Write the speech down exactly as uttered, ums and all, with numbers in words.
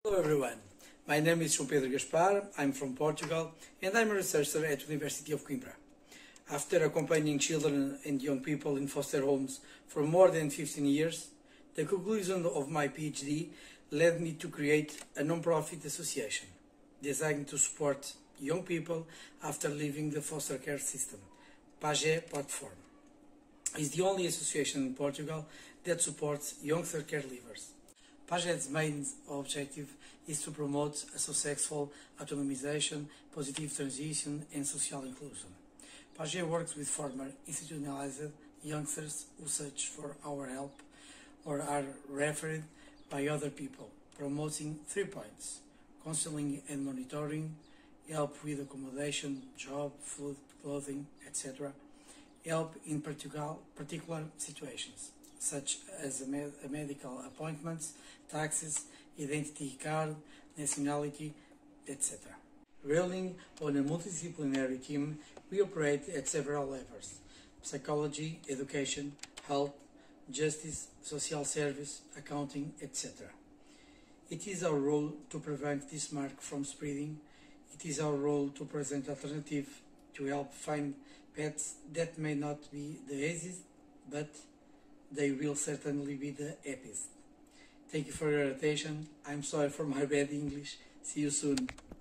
Hello everyone, my name is João Pedro Gaspar, I'm from Portugal and I'm a researcher at the University of Coimbra. After accompanying children and young people in foster homes for more than fifteen years, the conclusion of my PhD led me to create a non-profit association designed to support young people after leaving the foster care system. PAGE Platform is the only association in Portugal that supports youngster caregivers. PAGE's main objective is to promote a successful autonomization, positive transition and social inclusion. PAGE works with former institutionalized youngsters who search for our help or are referred by other people, promoting three points: counseling and monitoring, help with accommodation, job, food, clothing, et cetera, help in particular, particular situations, such as a, med a medical appointments, taxes, identity card, nationality, et cetera. Relying on a multidisciplinary team, we operate at several levels: psychology, education, health, justice, social service, accounting, et cetera. It is our role to prevent this mark from spreading. It is our role to present alternatives to help find pets that may not be the easiest, but they will certainly be the happiest. Thank you for your attention. I'm sorry for my bad English. See you soon.